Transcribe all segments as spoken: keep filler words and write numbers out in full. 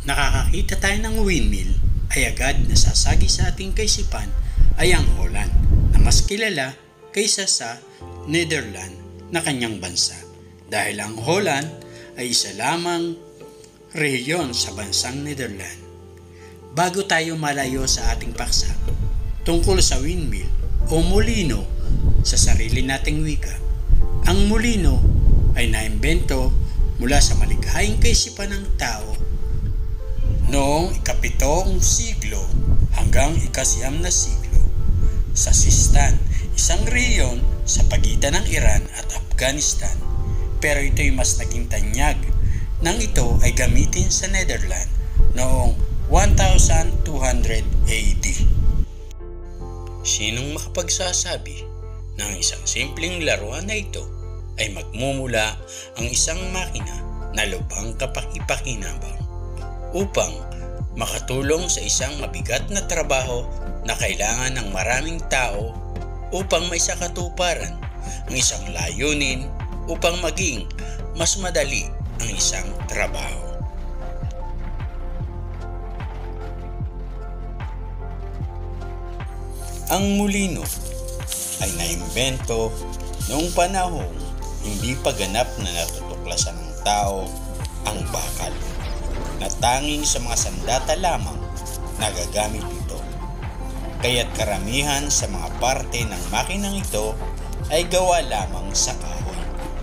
nakakakita tayo ng windmill, ay agad nasasagi sa ating kaisipan ay ang Holland na mas kilala kaysa sa Netherlands na kanyang bansa. Dahil ang Holland ay isa lamang rehiyon sa bansang Netherlands. Bago tayo malayo sa ating paksa tungkol sa windmill o molino sa sarili nating wika, ang molino ay naimbento mula sa malikhaing kaisipan ng tao noong ikapitong siglo hanggang ikasiyam na siglo sa Sistan, isang rehiyon sa pagitan ng Iran at Afghanistan. Pero ito'y mas naging tanyag nang ito ay gamitin sa Netherlands noong twelve hundred A D. Sinong makapagsasabi na ang isang simpleng laruan na ito ay magmumula ang isang makina na lubhang kapaki-pakinabang upang makatulong sa isang mabigat na trabaho na kailangan ng maraming tao upang maisakatuparan ang isang layunin upang maging mas madali ang isang trabaho. Ang molino ay naimbento noong panahong hindi pa ganap na natutuklasan ng tao ang bakal, na tanging sa mga sandata lamang nagagamit ito. Kaya't karamihan sa mga parte ng makinang ito ay gawa lamang sa kahoy.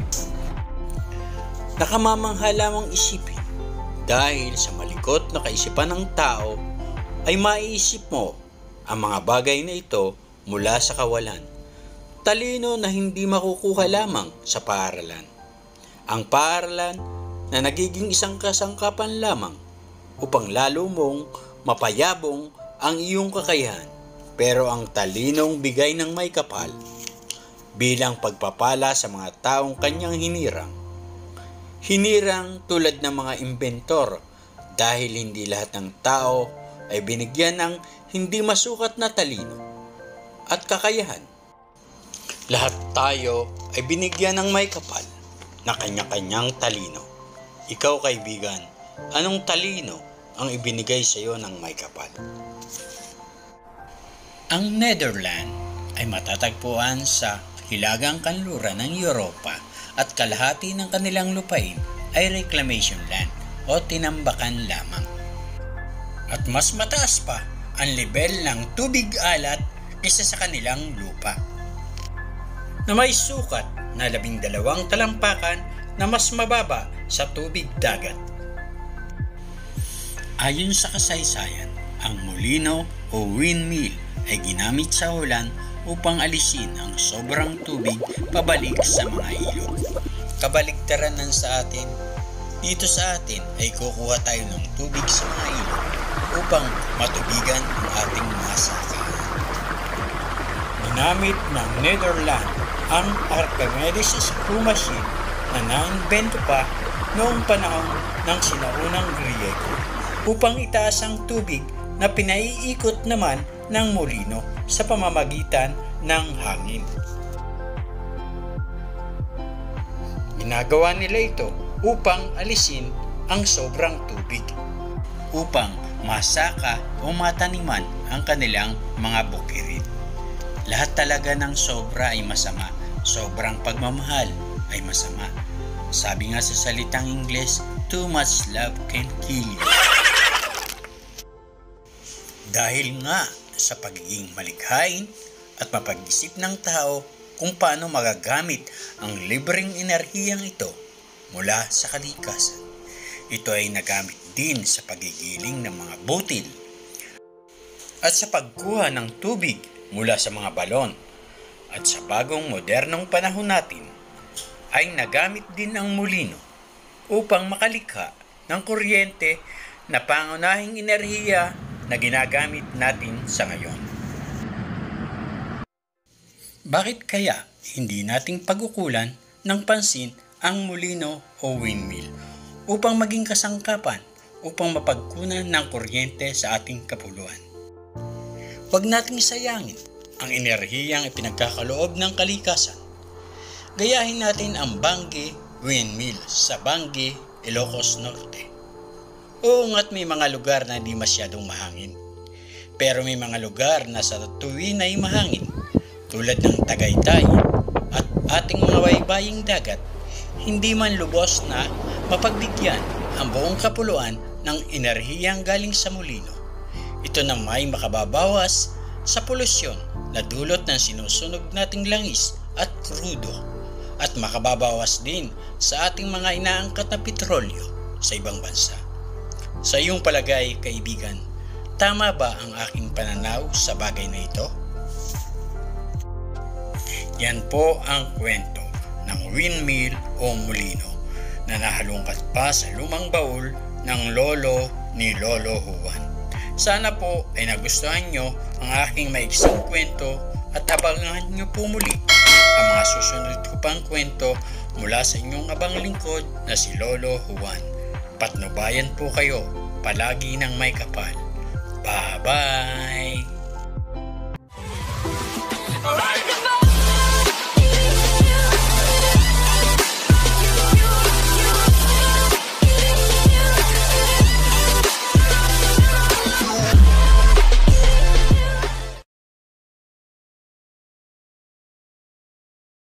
Nakamamangha lamang isipin dahil sa malikot na kaisipan ng tao ay maiisip mo ang mga bagay na ito mula sa kawalan. Talino na hindi makukuha lamang sa paaralan. Ang paaralan na nagiging isang kasangkapan lamang upang lalo mong mapayabong ang iyong kakayahan, pero ang talinong bigay ng may kapal bilang pagpapala sa mga taong kanyang hinirang. Hinirang tulad ng mga imbentor dahil hindi lahat ng tao ay binigyan ng hindi masukat na talino at kakayahan. Lahat tayo ay binigyan ng may kapal na kanya-kanyang talino. Ikaw, kaibigan, anong talino ang ibinigay sa iyo ng may kapal? Ang Netherlands ay matatagpuan sa hilagang kanluran ng Europa at kalahati ng kanilang lupain ay reclamation land o tinambakan lamang. At mas mataas pa ang level ng tubig alat kaysa sa kanilang lupa, na may sukat na labing dalawang talampakan na mas mababa sa tubig dagat. Ayon sa kasaysayan, ang molino o windmill ay ginamit sa Holland upang alisin ang sobrang tubig pabalik sa mga ilog. Kabaligtaran ng sa atin, dito sa atin ay kukuha tayo ng tubig sa mga ilog upang matubigan ang ating mga sakahan. Ginamit ng Netherlands ang Archimedes screw machine na naimbento pa noong panahon ng sinaunang Griyego upang itaas ang tubig na pinaiikot naman ng molino sa pamamagitan ng hangin. Ginagawa nila ito upang alisin ang sobrang tubig, upang masaka o mataniman ang kanilang mga bukirin. Lahat talaga ng sobra ay masama. Sobrang pagmamahal ay masama. Sabi nga sa salitang Ingles, too much love can kill you. Dahil nga sa pagiging malikhain at mapag-isip ng tao kung paano magagamit ang libreng enerhiyang ito mula sa kalikasan, ito ay nagamit din sa pagigiling ng mga butil at sa pagkuha ng tubig mula sa mga balon. At sa bagong modernong panahon natin ay nagamit din ang molino upang makalikha ng kuryente na pangunahing enerhiya na ginagamit natin sa ngayon. Bakit kaya hindi nating pagkukulan ng pansin ang molino o windmill upang maging kasangkapan upang mapagkunan ng kuryente sa ating kapuluan? Huwag nating sayangin ang enerhiyang ipinagkakaloob ng kalikasan. Gayahin natin ang Bangi Windmill sa Bangi, Ilocos Norte. Oo nga't may mga lugar na hindi masyadong mahangin. Pero may mga lugar na sa tuwin ay mahangin, tulad ng Tagaytay at ating mga baybaying dagat. Hindi man lubos na mapagbigyan ang buong kapuluan ng enerhiyang galing sa mulino. Ito na may makababawas sa polusyon na dulot ng sinusunog nating langis at krudo, at makababawas din sa ating mga inaangkat na petrolyo sa ibang bansa. Sa iyong palagay, kaibigan, tama ba ang aking pananaw sa bagay na ito? Yan po ang kwento ng windmill o mulino na nahalungkat pa sa lumang baul ng lolo ni Lolo Juan. Sana po ay nagustuhan nyo ang aking maiksing kwento at abangan nyo po muli ang mga susunod ko pang kwento mula sa inyong abang lingkod na si Lolo Juan. Patnubayan po kayo palagi ng may kapal. Bye-bye!